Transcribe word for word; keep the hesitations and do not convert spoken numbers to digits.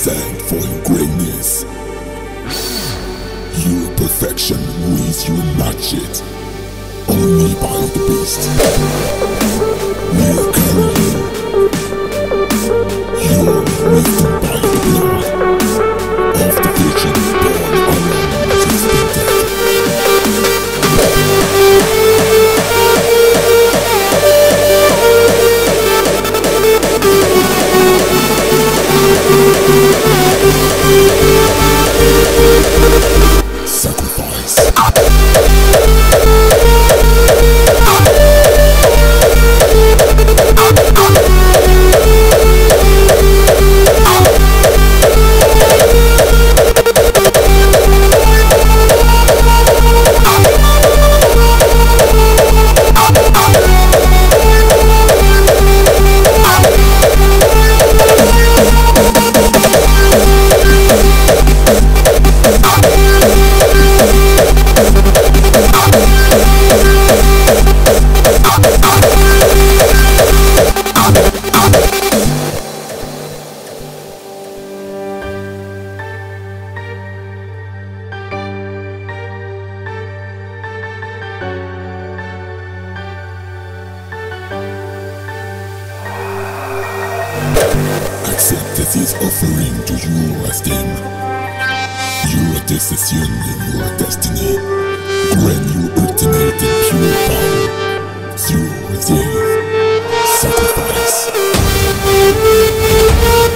stand for greatness. Your perfection is you match it, only by the beast. We'll carry you. You're lifted by the blood of the virgin born alone as expected. Sacrifice. Accept this offering to your esteem. Your decision in your destiny. Grant you ultimate and pure power. Through the sacrifice.